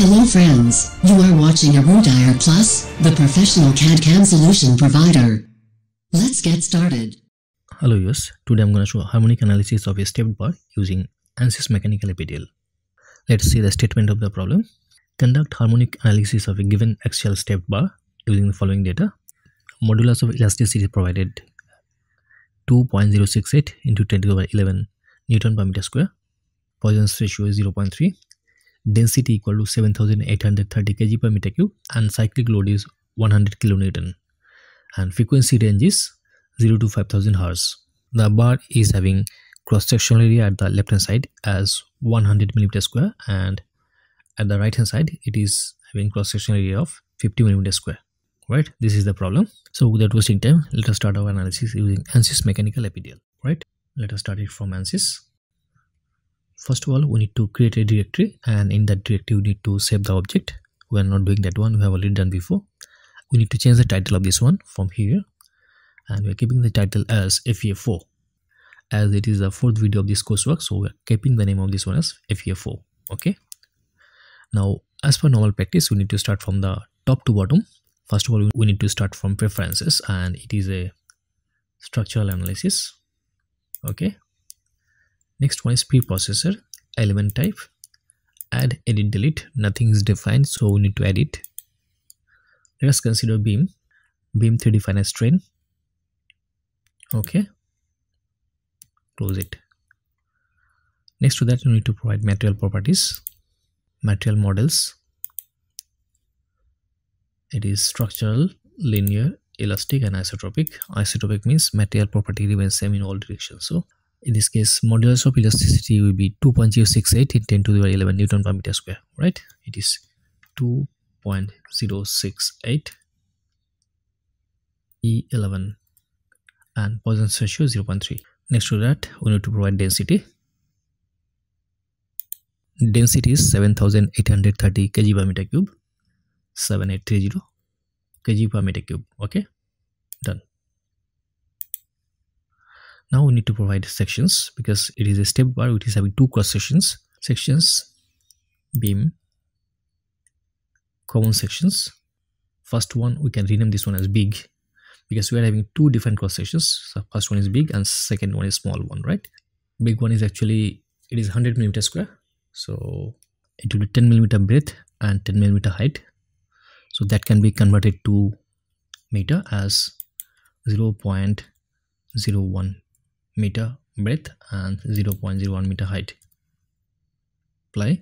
Hello friends, you are watching ERUDIRE Plus, the professional CAD/CAM solution provider. Let's get started. Hello viewers, today I'm going to show harmonic analysis of a stepped bar using ANSYS mechanical APDL. Let's see the statement of the problem. Conduct harmonic analysis of a given axial stepped bar using the following data. Modulus of elasticity is provided 2.068 into 10 to the power 11 Newton per meter square. Poisson's ratio is 0.3. Density equal to 7830 kg per meter cube and cyclic load is 100 kilonewton and frequency range is 0 to 5000 Hz. The bar is having cross-sectional area at the left hand side as 100 millimeter square and at the right hand side it is having cross-sectional area of 50 millimeter square. Right, this is the problem. So without wasting time, let us start our analysis using ANSYS mechanical APDL. Right, let us start it from ANSYS. First of all, we need to create a directory, and in that directory we need to save the object. We are not doing that one, we have already done before. We need to change the title of this one from here, and we are keeping the title as FEA4 as it is the fourth video of this coursework, so we are keeping the name of this one as FEA4. Okay, now as per normal practice, we need to start from the top to bottom. First of all, we need to start from preferences, and it is a structural analysis. Okay, next one is preprocessor, element type, add, edit, delete. Nothing is defined, so we need to add it. Let us consider beam 3D finite strain. Okay, close it. Next to that, we need to provide material properties, material models. It is structural, linear, elastic and isotropic. Isotropic means material property remains same in all directions. So in this case, modulus of elasticity will be 2.068 in 10 to the power 11 Newton per meter square. Right, it is 2.068 E11 and Poisson's ratio 0.3. Next to that, we need to provide density. Density is 7830 kg per meter cube. 7830 kg per meter cube. Okay, done. Now we need to provide sections because it is a stepped bar which is having two cross sections. Sections, beam, common sections. First one, we can rename this one as big because we are having two different cross sections. So first one is big and second one is small one. Right, big one is actually, it is 100 millimeter square, so it will be 10 millimeter breadth and 10 millimeter height. So that can be converted to meter as 0.01 meter breadth and 0.01 meter height. Apply.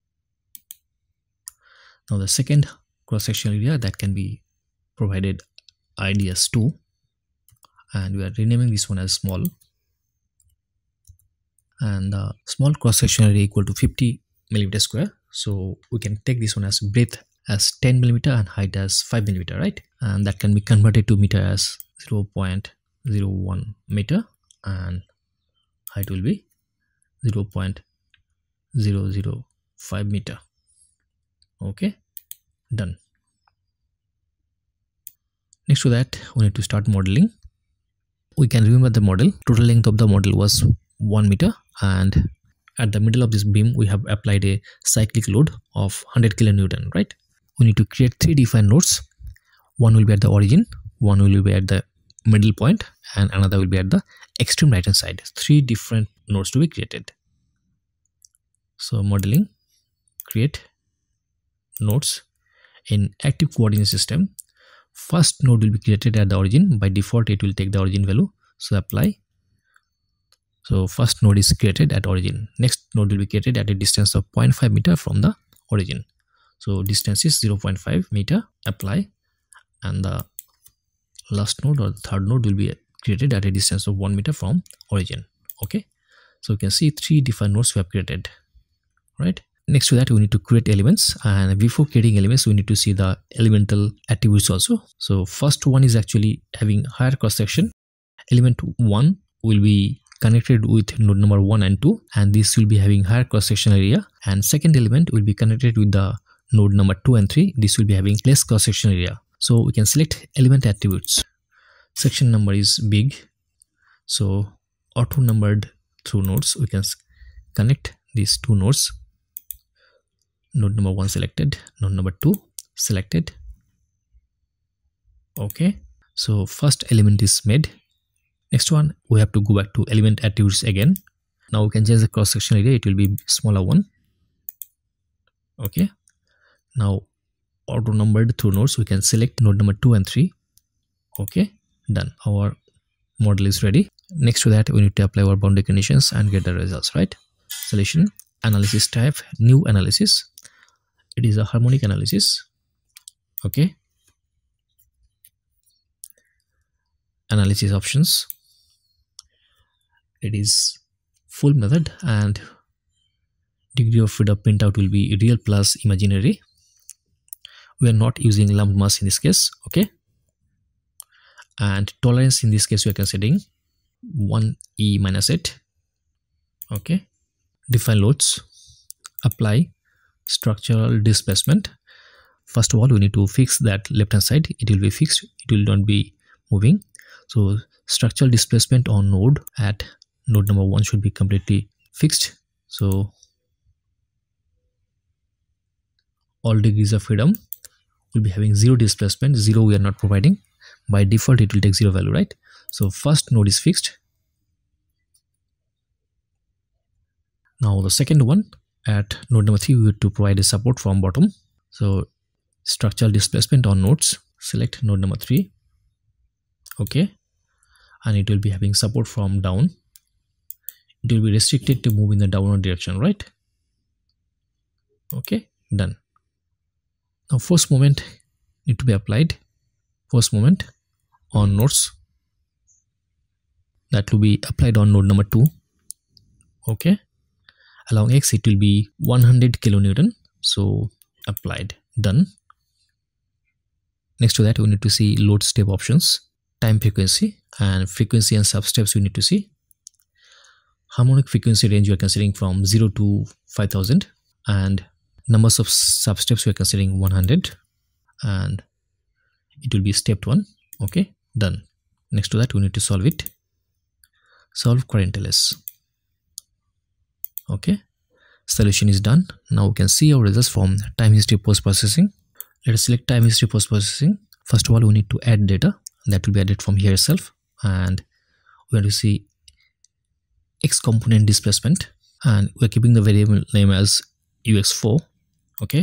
Now the second cross-sectional area that can be provided ID as 2, and we are renaming this one as small, and the small cross-sectional area equal to 50 millimeter square. So we can take this one as breadth as 10 millimeter and height as 5 millimeter, right? And that can be converted to meter as 0.01 meter and height will be 0.005 meter. Okay, done. Next to that, we need to start modeling. We can remember the model. Total length of the model was 1 meter, and at the middle of this beam we have applied a cyclic load of 100 kilonewton. Right, we need to create three defined nodes. One will be at the origin, one will be at the middle point, and another will be at the extreme right hand side. Three different nodes to be created. So modeling, create nodes. In active coordinate system, first node will be created at the origin. By default it will take the origin value, so apply. So first node is created at origin. Next node will be created at a distance of 0.5 meter from the origin. So distance is 0.5 meter, apply, and the last node or the third node will be created at a distance of 1 meter from origin. Okay, so you can see three different nodes we have created. Right, next to that we need to create elements, and before creating elements we need to see the elemental attributes also. So first one is actually having higher cross section. Element 1 will be connected with node number 1 and 2, and this will be having higher cross section area, and second element will be connected with the node number 2 and 3. This will be having less cross section area. So we can select element attributes. Section number is big, so auto numbered through nodes we can connect these two nodes. Node number 1 selected, node number 2 selected. Okay, so first element is made. Next one, we have to go back to element attributes again. Now we can change the cross section area, it will be smaller one. Okay, now auto numbered through nodes, we can select node number 2 and 3. Okay, done. Our model is ready. Next to that, we need to apply our boundary conditions and get the results, right? Solution, analysis type, new analysis. It is a harmonic analysis. Okay, analysis options, it is full method, and degree of freedom printout will be real plus imaginary. We are not using lumped mass in this case. Okay, and tolerance in this case we are considering 1e minus 8. Okay, define loads, apply structural displacement. First of all, we need to fix that left hand side. It will be fixed, it will not be moving. So structural displacement on node at node number 1 should be completely fixed. So all degrees of freedom will be having 0 displacement. 0 we are not providing. By default it will take 0 value, right? So first node is fixed. Now the second one, at node number 3 we have to provide a support from bottom. So structural displacement on nodes, select node number 3. Okay, and it will be having support from down. It will be restricted to move in the downward direction, right? Okay, done. Now force moment need to be applied. Force moment on nodes, that will be applied on node number 2. Okay, along x it will be 100 kilonewton. So applied, done. Next to that, we need to see load step options, time frequency, and frequency and substeps we need to see. Harmonic frequency range we are considering from 0 to 5000, and numbers of substeps we are considering 100, and it will be step 1. Okay, done. Next to that, we need to solve it. Solve current LS. Okay, solution is done. Now we can see our results from time history post processing. Let us select time history post processing. First of all, we need to add data. That will be added from here itself, and we have to see x component displacement, and we're keeping the variable name as ux4. Okay,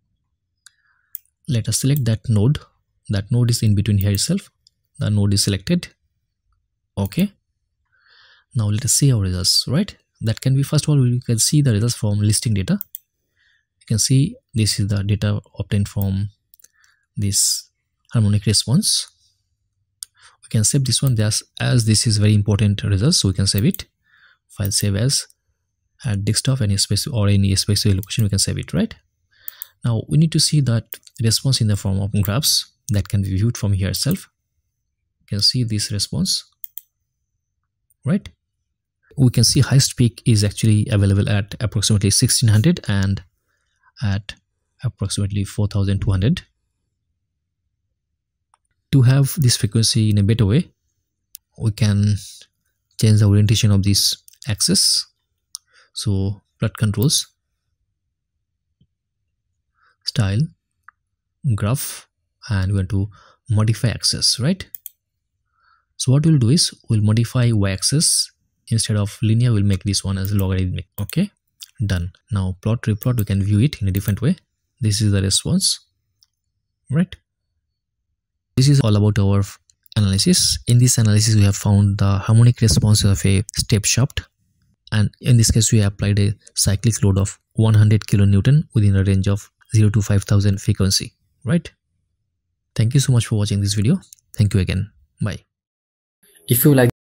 let us select that node. That node is in between here itself. The node is selected. Okay, now let us see our results, right? That can be, first of all, we can see the results from listing data. You can see this is the data obtained from this harmonic response. We can save this one as this is very important results, so we can save it. File save as, at desktop, any space or any specific location we can save it, right? Now we need to see that response in the form of graphs that can be viewed from here itself. You can see this response, right? We can see highest peak is actually available at approximately 1600 and at approximately 4200. To have this frequency in a better way, we can change the orientation of this axis. So plot controls, style, graph, and we want to modify axis, right? So what we'll do is we'll modify y-axis. Instead of linear, we'll make this one as logarithmic. Okay, done. Now plot replot, we can view it in a different way. This is the response, right? This is all about our analysis. In this analysis, we have found the harmonic response of a step shaft, and in this case we applied a cyclic load of 100 kilonewton within a range of 0 to 5000 frequency, right? Thank you so much for watching this video. Thank you again. Bye. If you like